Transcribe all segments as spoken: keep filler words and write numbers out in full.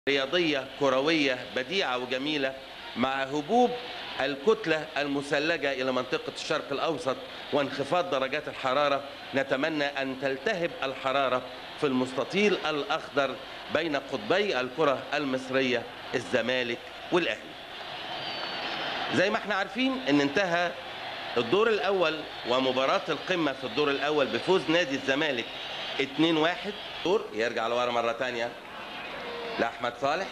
رياضية كروية بديعة وجميلة مع هبوب الكتلة المثلجة إلى منطقة الشرق الأوسط وانخفاض درجات الحرارة. نتمنى أن تلتهب الحرارة في المستطيل الأخضر بين قطبي الكرة المصرية الزمالك والأهلي. زي ما احنا عارفين ان انتهى الدور الأول ومباراة القمة في الدور الأول بفوز نادي الزمالك اتنين واحد. دور يرجع لورا مرة تانية لأحمد صالح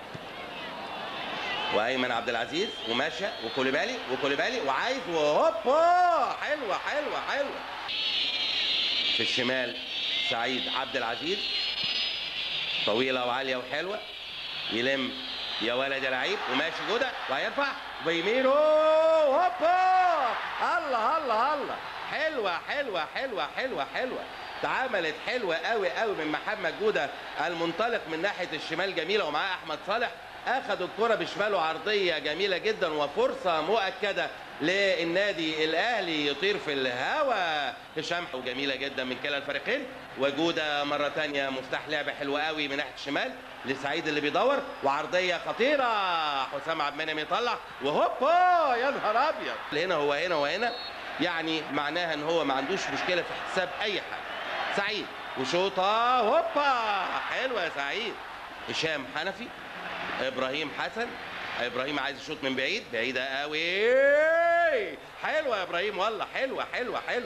وايمن عبد العزيز وماشى وكوليبالي وكوليبالي وعايز وهوبا حلوه حلوه حلوه. في الشمال سعيد عبد العزيز طويله وعاليه وحلوه، يلم يا ولد يا لعيب وماشي جوده وهيرفع ويمينه هوبا. الله الله الله، حلوه حلوه حلوه حلوه حلوه، اتعملت حلوه قوي قوي من محمد جوده المنطلق من ناحيه الشمال جميله، ومعاه احمد صالح اخذ الكره بشماله عرضيه جميله جدا وفرصه مؤكده للنادي الاهلي يطير في الهواء. هشام وجميله جدا من كلا الفريقين، وجوده مره ثانيه مفتاح لعبه حلوه قوي من ناحيه الشمال لسعيد اللي بيدور وعرضيه خطيره. حسام عبد المنعم يطلع وهوبا يا نهار ابيض. هنا هو هنا وهنا، يعني معناها ان هو ما عندوش مشكله في حساب اي حاجه. سعيد وشوطه هوبا حلوه يا سعيد. هشام حنفي ابراهيم حسن، ابراهيم عايز يشوط من بعيد، بعيده قوي حلوه يا ابراهيم والله حلوه حلوه حلوه.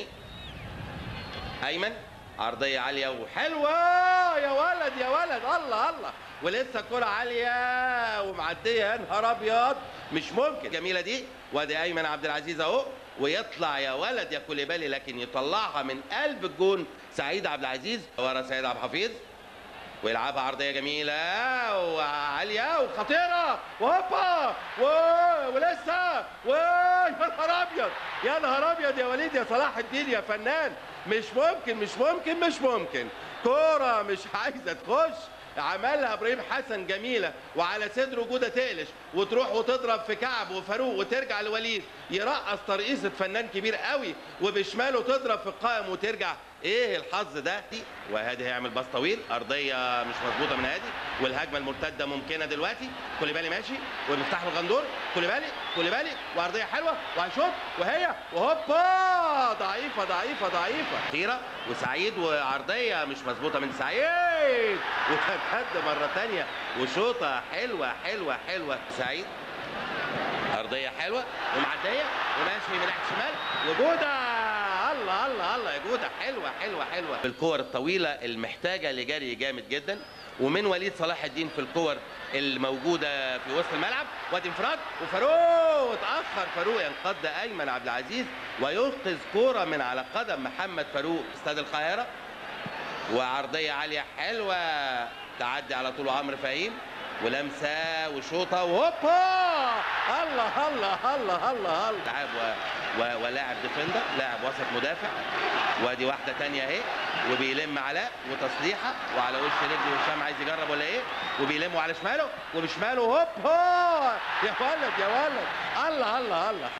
ايمن عرضيه عاليه وحلوه يا ولد يا ولد الله الله، ولسه كره عاليه ومعديه يا نهار ابيض مش ممكن. جميله دي، وادي ايمن عبد العزيز اهو ويطلع يا ولد يا كوليبالي، لكن يطلعها من قلب الجون سعيد عبد العزيز ورا سيد عبد الحفيظ ويلعبها عرضيه جميله وعاليه وخطيره وهوبا ولسه يا نهار ابيض يا نهار ابيض يا وليد يا صلاح الدين يا فنان. مش ممكن مش ممكن مش ممكن، كوره مش عايزه تخش، عملها ابراهيم حسن جميله وعلى صدره جوده تقلش وتروح وتضرب في كعب وفاروق وترجع لوليد يرقص ترقيصه فنان كبير قوي وبشماله تضرب في القائم وترجع. ايه الحظ ده؟ وهادي هيعمل باص طويل، ارضيه مش مظبوطه من هادي، والهجمه المرتده ممكنه دلوقتي. كوليبالي ماشي ومفتاح الغندور، كوليبالي كوليبالي وارضيه حلوه وهيشوط وهي وهوبا ضعيفه ضعيفه ضعيفه خيره وسعيد وعرضيه مش مظبوطه من سعيد وترتد مره ثانيه وشوطه حلوه حلوه حلوه. سعيد ارضيه حلوه ومعديه وماشي من ناحيه الشمال وجوده الله الله الله يا جوده حلوه حلوه حلوه. بالكور الطويله المحتاجه لجري جامد جدا، ومن وليد صلاح الدين في الكور الموجوده في وسط الملعب. وادي انفراد وفاروق اتاخر، فاروق ينقض ايمن عبد العزيز وينقذ كوره من على قدم محمد فاروق استاد القاهره، وعرضيه عاليه حلوه تعدي على طول عمرو فهيم ولمسه وشوطه وهوبا الله الله الله الله الله. لاعب و... ولاعب ديفندر، لاعب وسط مدافع، وادي واحده ثانيه اهي وبيلم علاء وتصليحه وعلى وش رجله هشام عايز يجرب ولا ايه، وبيلموا على شماله وبشماله هوبا يا ولد يا ولد الله الله الله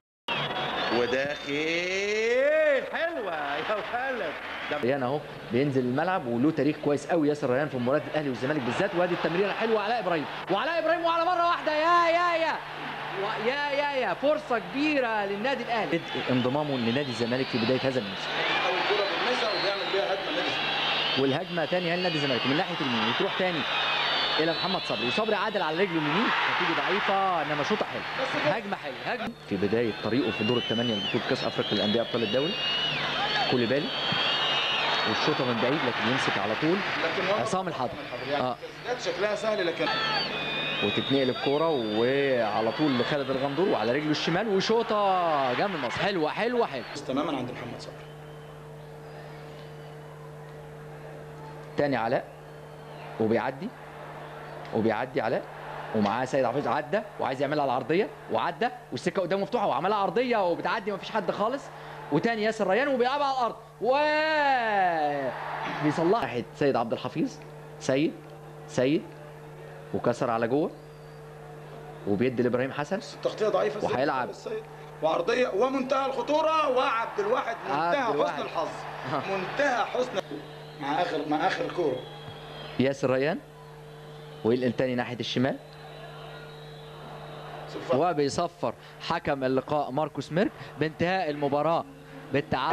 وداخل حلوه يا ولد. ريان اهو بينزل الملعب وله تاريخ كويس قوي ياسر ريان في مباراه الاهلي والزمالك بالذات. وادي التمريره حلوه علاء ابراهيم وعلاء ابراهيم وعلى مره واحده يا يا يا يا يا يا فرصه كبيره للنادي الاهلي. بدء انضمامه لنادي الزمالك في بدايه هذا الموسم. اول كره بالمسا وبيعمل بيها هجمه نادي الزمالك، والهجمه ثانيه لنادي الزمالك من ناحيه اليمين وتروح ثاني الى محمد صبري، وصبري عادل على رجله اليمين فتيجي ضعيفه انما شوطه حلوه هجمه حلوه هجمه في بدايه طريقه في دور الثمانيه لبطوله كاس افريقيا للانديه ابطال الدوري. كوليبالي والشوطه من بعيد لكن يمسك على طول عصام الحضري. يعني اه شكلها سهل لكن وتتنقل الكوره وعلى طول لخالد الغندور وعلى رجله الشمال وشوطه جنب النص حلوه حلوه حلوه تماما عند محمد صبري. تاني علاء وبيعدي وبيعدي علاء ومعاه سيد عفيظ عدى وعايز يعملها العرضيه وعدى والسكه قدامه مفتوحه وعملها عرضيه وبتعدي مفيش حد خالص. وتاني ياسر ريان وبيلعبها على الارض و بيصلحها ناحيه سيد عبد الحفيظ. سيد سيد وكسر على جوه وبيدي لابراهيم حسن. تغطيه ضعيفه وهيلعب وعرضيه ومنتهى الخطوره وعبد الواحد منتهى حسن الحظ منتهى حسن مع اخر مع اخر كوره. ياسر ريان والتاني ناحيه الشمال. وبيصفر حكم اللقاء ماركوس ميرك بانتهاء المباراه بالتعادل.